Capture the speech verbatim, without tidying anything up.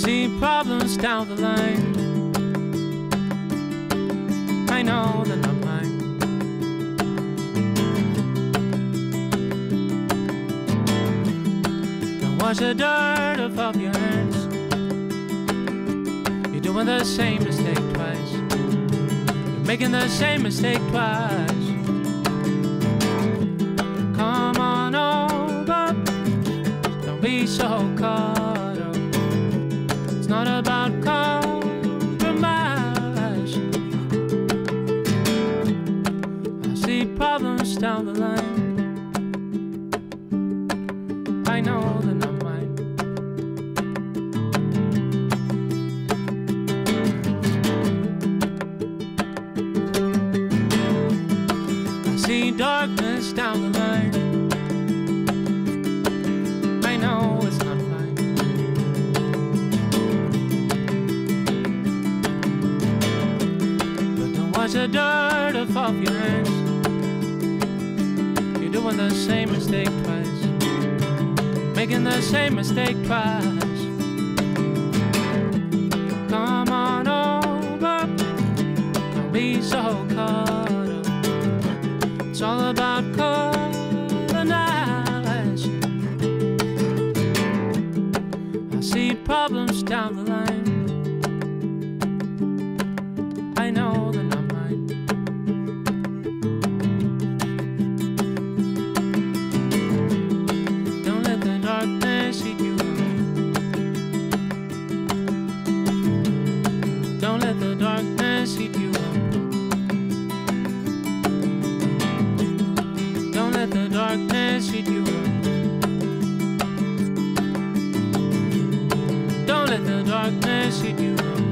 see problems down the line. I know they're not mine. Don't wash the dirt off of your hands. You're doing the same mistake twice. You're making the same mistake twice. Come on over. Don't be so caught up. It's not about compromise. I see problems down the line. I know they're not mine. I see darkness down the line. I know it's not mine. But don't wash the dirt off of your hands. You're doing the same mistake twice. Making the same mistake twice. Come on over. Don't be so caught up. It's all about colonizing. I see problems down the line. I know they're not mine. Don't let the darkness eat you up. Don't let the darkness eat you up. Don't let the darkness eat you up. Don't let the darkness eat you up.